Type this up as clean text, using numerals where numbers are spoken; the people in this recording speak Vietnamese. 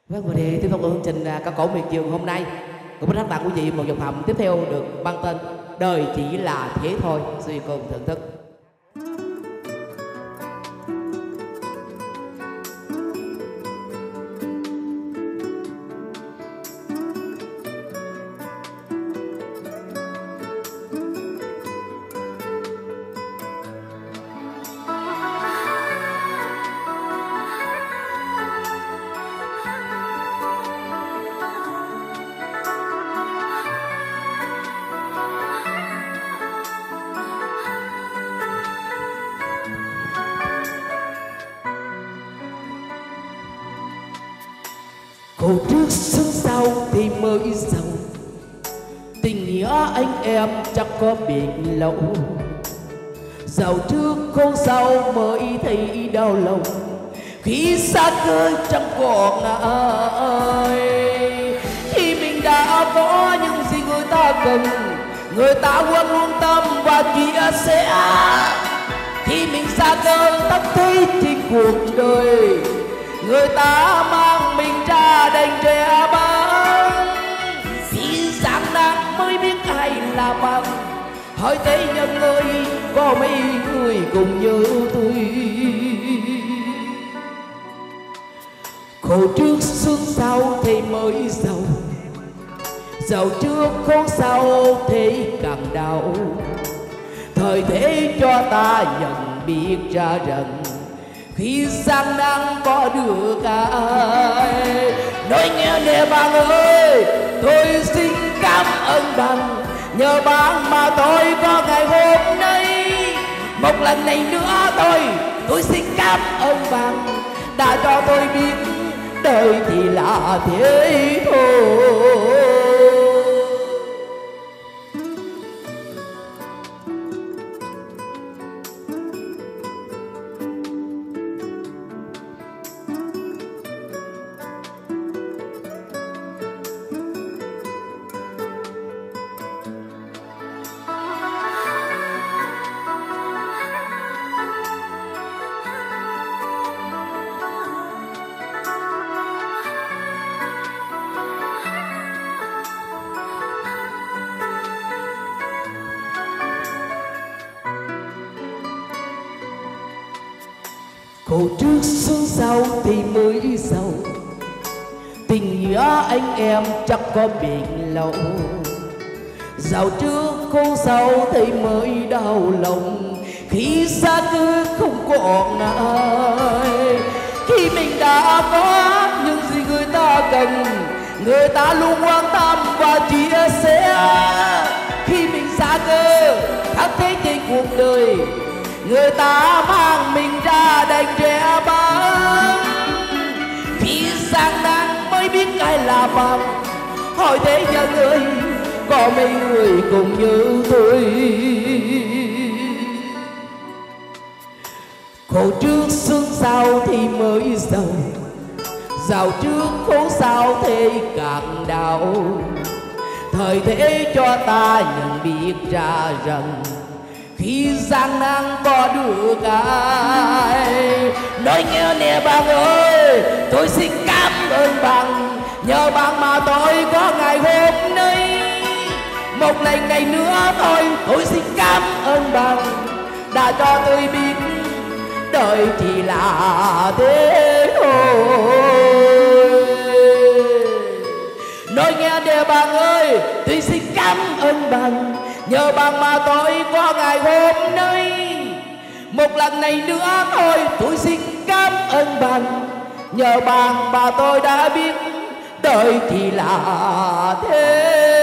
Vâng, và thì tiếp tục chương trình ca cổ miệt vườn hôm nay cũng muốn hát tặng quý vị một dòng hầm tiếp theo được mang tên Đời Chỉ Là Thế Thôi. Xin cùng thưởng thức. Khổ trước sướng sau thì mới giàu, tình nghĩa anh em chắc có bền lâu. Giàu trước khổ sau mới thấy đau lòng, khi xa cơ chẳng còn ai. Khi mình đã có những gì người ta cần, người ta luôn luôn tâm và chia sẻ. Khi mình xa cơ thấp thấy trên cuộc đời, người ta mang mình ra đành trẻ băng. Khi gian nan mới biết ai là bằng, hỏi thế nhân ơi có mấy người cùng như tôi. Khổ trước sướng sau thì mới giàu, giàu trước khổ sau thì càng đau. Thời thế cho ta nhận biết ra rằng, khi gian nan có được ai. Nói nghe nè bạn ơi, tôi xin cảm ơn bạn, nhờ bạn mà tôi có ngày hôm nay. Một lần này nữa tôi xin cảm ơn bạn, đã cho tôi biết đời thì là thế thôi. Khổ trước sướng sau thì mới giàu, tình nghĩa anh em chắc có bền lâu. Giàu trước khổ sau thì mới đau lòng, khi xa cứ không còn ai. Khi mình đã có những gì người ta cần, người ta luôn quan tâm và chia sẻ. Khi mình xa cơ khắp thế trên cuộc đời, người ta mang mình ra đành trẻ băng. Khi gian nan mới biết ai là bằng, hỏi thế nhân ơi có mấy người cùng như tôi. Khổ trước sướng sau thì mới giàu, giàu trước khổ sau thì càng đau. Thời thế cho ta nhận biết ra rằng, khi gian nan có được ai. Nói nghe nè bạn ơi, tôi xin cảm ơn bạn, nhờ bạn mà tôi có ngày hôm nay. Một lần ngày nữa tôi xin cảm ơn bạn, đã cho tôi biết đời chỉ là thế thôi. Nói nghe nè bạn ơi, tôi xin cảm ơn bạn, nhờ bạn mà tôi có ngày hôm nay. Một lần này nữa tôi xin cảm ơn bạn, nhờ bạn mà tôi đã biết đời chỉ là thế.